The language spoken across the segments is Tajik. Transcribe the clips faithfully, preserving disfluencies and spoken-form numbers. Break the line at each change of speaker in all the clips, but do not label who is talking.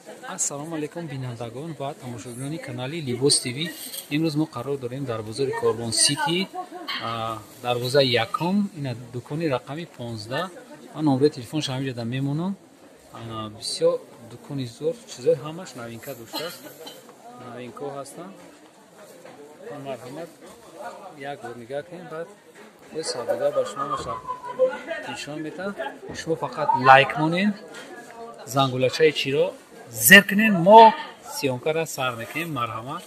Ассалому алайкум бинандагон ва тамошобинони канали Libos ти ви. Имрӯз мо қарор дорем дар бозори Корбон Сити, дарвозаи якум, ина дукони рақами понздаҳ. Ман номери телефонаш ҳамин ҷода мемонам. Бисёр дукони зор чизои ҳамаш новинка доштааст. Новинкаҳо ҳастанд. Марҳамат, як бор нигаҳ кунед, баъд ё савдогар ба шумо маша нишон метаҳад. Шумо фақат лайк монед, зангулачаи чиро зер кунед, мо сиёмкара сар мекунем. Марҳамат.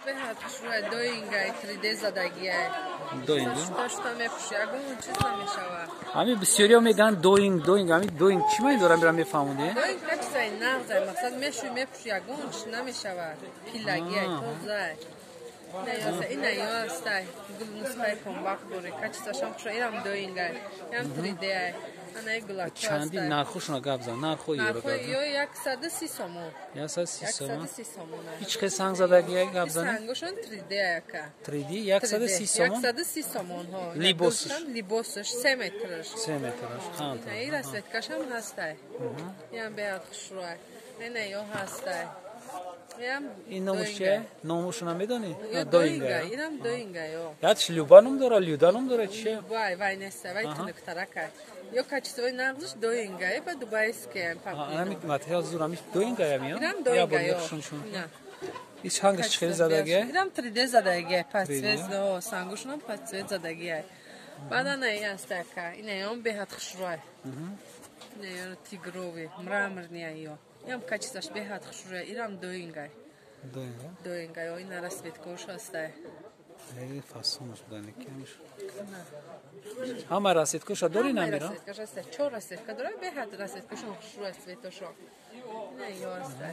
Ами бисёриё мегӯянд доинг, доинг, ами доинг чӣ маъни дорад мера мефаҳмоди?
Доинг качествои нағзай, мақсад мешӯи мепӯши ягон чиз намешавад. Пилагия тозай. Не, яса ина ёстай. Гул нусхаи компакт дори. Качествошам хуша ирам доингай. Ям три дэ ай. Ана гулак тостай.
Чанди нархушона гап зан, нархо ёро гап.
Нархо ё яксад и си сомон.
яксад и си сомон.
яксад и си сомон.
Ҳеч қе санг задагия гап зан.
Сангошон три дэ ай ака.
три дэ яксад и си сомон.
яксад и си сомон ҳо.
Либосш.
Либосш се метраш.
се метраш. Қант.
Ира светкашам ҳастай. Ям беад хушрой. Ина ё ҳастай.
ин номуш чие? Номушона медонӣ?
Доинга, инам доинга ё.
Яч люба ном дора, люда ном дора чие?
Вай, вай неста, вай тунуктаракай. Ё качествои нағзиш доинга, е ба дубайские папино.
Ами материал зур, ами доинга ям ё?
Инам доинга ё.
На. Иш ҳангаш чиқари задагия?
Инам три дэ задагия, подсвет, о, сангушонам подсвет задагия. Баъда на ястака, ина ям беҳад хушрой. Ина ё тигрови, мраморния ё. Ям качестваш беҳад хушрой, ирам доингай.
Доинга?
Доинга ё, ина расветкош ҳастай.
Э, фасонаш будани кемш. Ҳама расветкоша дори намира?
Расветкош ҳастай, чор расветка дора, беҳад расветкошон хушрой светошо. Ина ё ҳастай.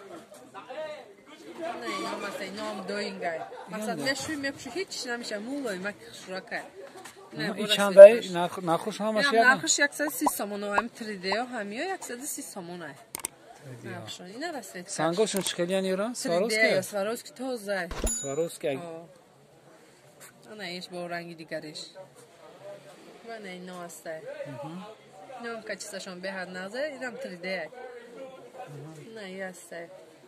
Ина ё ҳастай, инам доингай. Мақсад мешӯи мепӯши ҳеч чиз намеша, мулой маки хушрокай.
И чандай нархуш ҳамаш як?
Нархуш яксад и си сомон, ҳам три дэ ё, ҳам ё яксад и си сомонай. Ина расветка.
Сангошон чиқалиян ёра?
Сваровски? Сваровски тозай.
Сваровски.
Ана иш бо ранги дигариш. Вана ино ҳастай. Инам качествошон беҳад назар, инам три дэ ай. Ина и ҳастай.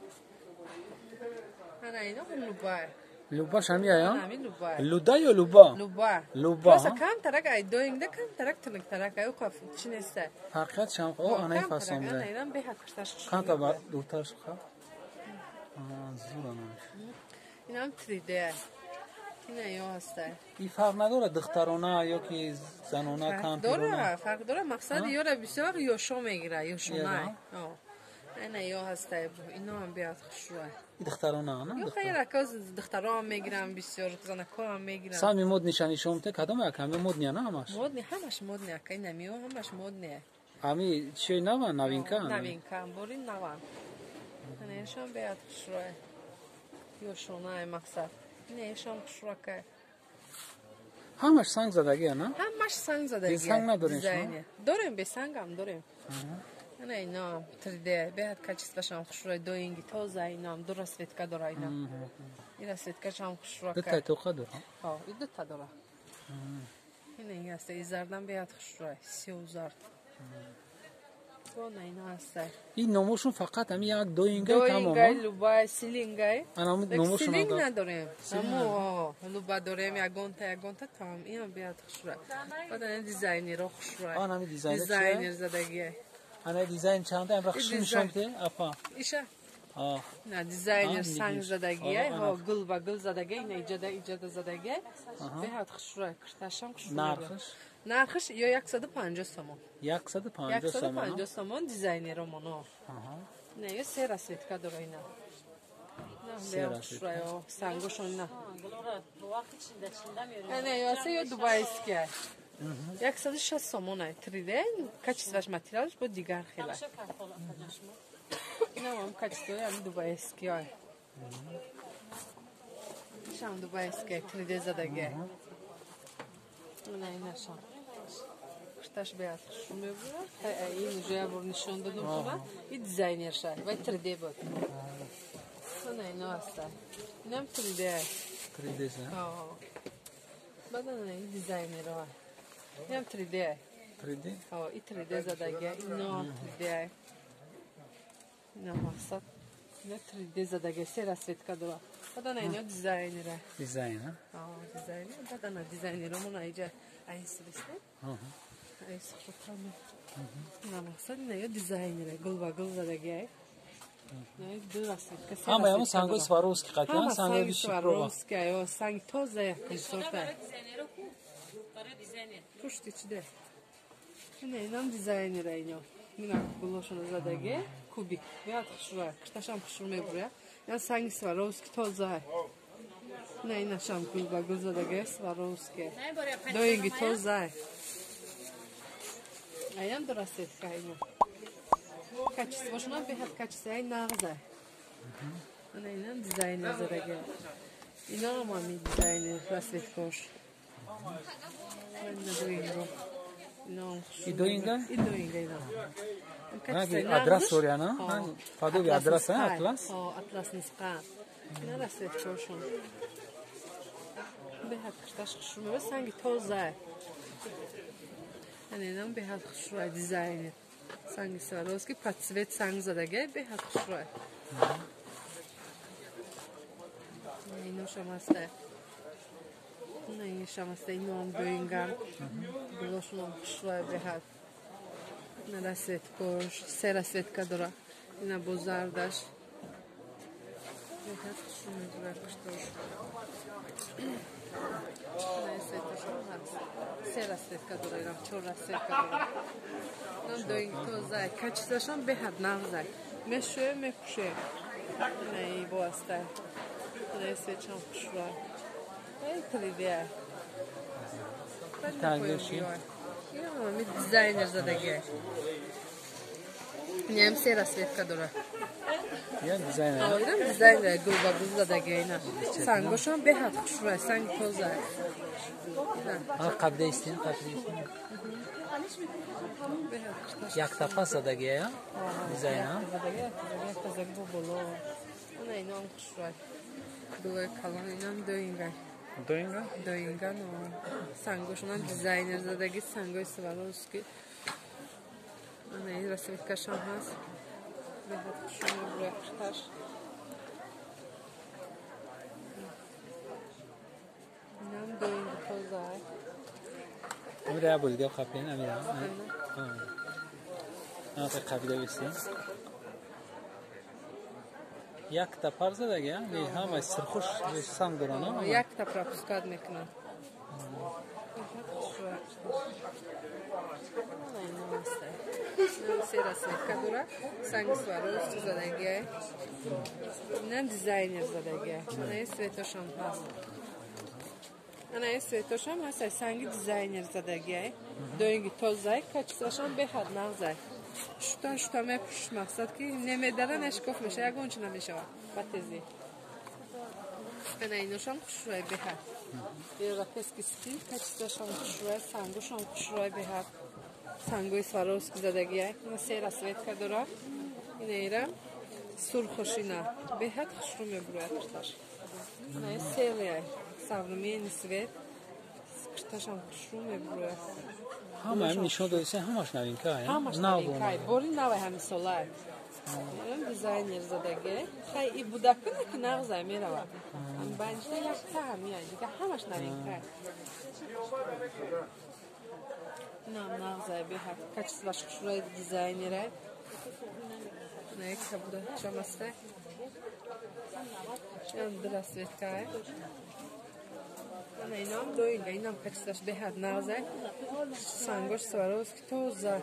Ана ино лубай.
Люба шамия ё?
Ами лубай.
Луда ё люба?
Луба.
Луба.
Просто кам тарак ай доингда кам тарак тунук тарак ай ука чи нестай.
Фарқият шам о ана фасон да.
Ана инам беҳад кашташ.
Канта ба дурташ хаб. Аа зура намеш.
Инам три дэ ай. Ина ё ҳастай.
И фарқ надора духтарона ё ки занона кам
дора, фарқ дора, мақсад ёра бисёр ёшо мегира, ёшонай. Ана ё ҳастай, ино ҳам беҳад хушрой.
Духтарона ана?
Ё хайр акоз духтаро мегирам бисёр, занако ҳам мегирам.
Сами модни шанишон те кадом якам модни ана ҳамаш?
Модни ҳамаш модни ака, ина миё ҳамаш модни.
Ами чӣ нава новинка?
Новинка, бори наван. Ана ешон беҳад хушрой. Ёшонай мақсад. Ина ешон хушрокай.
ҳамаш санг задагия на?
Ҳамаш санг задагия.
Без санг надорем шумо?
Дорем, без сангам дорем. Ана ино три дэ беҳад качествошам хушрой, доинги тоза инам, ду расветка дора инам. И расветкашам хушрокай.
Дутай тоқа дора?
Ҳо, и дута дора. Ина ин ҳаста, и зардам беҳад хушрой, сиёҳу зард. Вона ино ҳастай.
И номошон фақат ами як доингай тамом?
Доингай, лубай, силингай.
Ана номошон
силинг надорем. Амо луба дорем, ягонта, ягонта тамом. Инам беҳад хушрой. Баъд ана дизайнеро хушрой.
Ана ами дизайнер чия?
Дизайнер задагия.
Ана дизайн чанда амра хушин нишон бите? Апа.
Иша.
А.
На дизайнер санг задагия, ҳо гул ба гул задагия, ина иҷода иҷода задагия. Беҳад хушрой, кирташам хушрой.
Нархш?
Нархш ё яксаду панҷоҳ сомон.
яксаду панҷоҳ сомон.
яксаду панҷоҳ сомон дизайнеро моно. Не, ё се расветка дора ина. Се расветка. Сангошон ина. Не, ё се ё дубайския. яксаду шаст сомон ай. три дэ качестваш материалш бо дигар хела. Ина ҳам качествои ам дубайския ай. Шам дубайския три дэ задагия. Ина инашам. Кирташ беҳад хушрӯй мебура. Ин уже я бор нишон додум шума. И дизайнерша, вай три дэ буд. Ана ино ҳастай. Инам три дэ ай.
три дэ са?
Ҳо. Баъд ана и дизайнеро ай. Инам три дэ ай.
три дэ?
Ҳо, и три дэ задагия, ино три дэ ай. اینا مقصد اینا تریده زدگه سه رسویت کدوه بدن اینا دیزاینره
دیزاین ها
آه دیزاینه بدن دیزاینره من ایجا این سلیسته این سخوتانه اینا مقصد اینا دیزاینره گل با گل زدگه نه دو رسویت که سه
همه همون سنگوی سواروسکی قطعا سنگوی بیشی پروه
سواروسکی یا سنگ تازه یکم سورته پشتی چی ده اینا اینا دیزاینره اینا اینا بلوشون زدگه kubik veya şuraya kırtaşam kuşurmaya buraya yani sanki Swarovski toza ne inaşam kulba gözde ge Swarovski doingi toza ayam duraset kayno kaçısı boşuna bir hat kaçısı ay nağza ana inan dizayner zedege inan ama mi dizayner raset koş ben de doingo inan
idoinga
idoinga inan
Adres soruyor na? Fadu bir adres ha Atlas?
Ha Atlas nisqa. Ne raset çoşun. Bir hat kırtaş kuşurma ve sanki toza. Yani nam bir hat kuşura dizayni. Sanki Swarovski patsvet sanki zadage bir hat kuşura. Ne ino şamaste. Ne ino şamaste inon doingan. Bloşun kuşura bir hat. Na rasvet koš, se rasvetka dora, na bozardaš. Nekad šume dora kštoš. Na rasveta šume, se rasvetka dora, na čo rasvetka dora. Nam doing to zaj, kačita šam behad navzaj. Me šuje, me kuše. Na i boastaj. Na rasvet šam kušura. Ej, kalidija.
Tagyoshi.
Ja, mit dizajner zadage. Njem se rasvetka dora.
Ya dizayner.
Oydam dizayner gruba zadage ina. Sangoşam behat kuşura sangi toza.
Ha qabda isteyin, qabda isteyin. Yak tapas zadage ya. Dizayner.
Zadage, zadage kazak bu bolo. Ona inan kuşura. Böyle kalan inan doinga.
Doinga?
Doinga no. Sangoşundan dizayner zadage sangoy Swarovski. Ana iyi rasvetka şamhas. Behat kuşunu bırakışlar. İnan doinga tozay.
Amira bulga kapıyın amira. Ha. Ha ta qabda isteyin. Yak ta parza da ya. Ve hava sırxuş ve sam durana.
Yak ta пропускать mekna. Se rasvetka dura, sangi Swarovski zadage. Nam dizajner zadage. Ana je svetošam has. Ana je svetošam has, aj sangi dizajner zadage. Doingi tozay, kaçsaşam behad navzay. Şutan şutame puş maksat ki nemedara neşkof meşe, yagon çina meşe var. Batezi. Ana inoşam kuşuray behad. Bir rakeski sti, kaçsaşam kuşuray, sangoşam kuşuray behad. Sangoy Swarovski zadage. Ina se rasvetka dora. Ina ira surxoşina. Behad kuşrume buraya kırtaş. Ina je seliyay. Savrimiyeni svet. Kırtaşam kuşrume buraya.
Hama hem nişan dolayısıyla hamaş navinka ya.
Hamaş navinka. Bori nava hem solay. Hem dizayner zadage. Hay i budakı ne ki navzay merava. Am bence yakta ham yani. Hamaş navinka. Nam navzay behad. Kaçısı başka şuraya dizaynere. Ne kabda çamasta. Yan drasvetka. Ana inam doinga, inam kaçısı behad navzay. Sangoş Swarovski toza.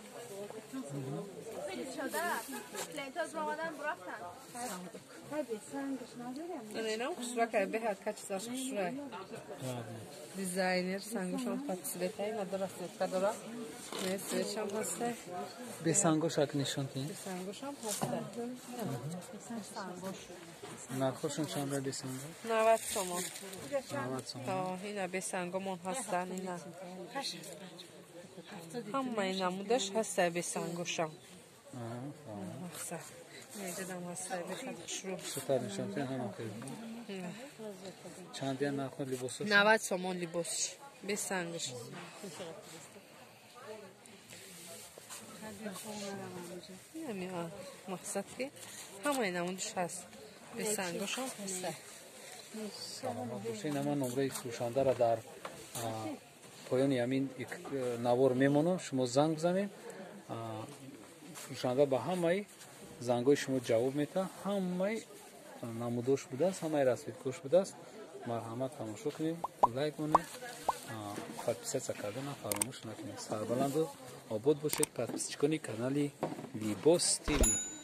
Ana inam kuşraka behad kaçısı kuşray. Dizayner sangoşam patsvetay na drasvetka dora. Ne sveçam hasta.
Be sangoş ak nişan tiyin.
Sangoşam hasta. Sangoş.
Narxoşun çamra be sangoş.
Navat somon.
Navat somon.
Ta ina be sangomon hasta ina. Hamma ina mudaş hasta be sangoşam. Hasta. Neceden hasta be kuşru.
Süper nişan tiyin hama koyun. Çandiyan narxo libosu.
Navat somon libos. Be sangoş. همین مقصد که همه این همونش هست به سنگاش هم هسته
باشین. اما نمره فروشنده را در پایان همین نوار میمونم. شما زنگ بزنید، فروشنده به همه زنگای شما جواب میده. همه نموداش بوده است، همه رسیدگوش بوده است. مرحمت تماشا کنیم، لایک کنیم، подписаться کردن فراموش نکنید. سربلند و آباد باشید. подписчикони канали Libos تی وی.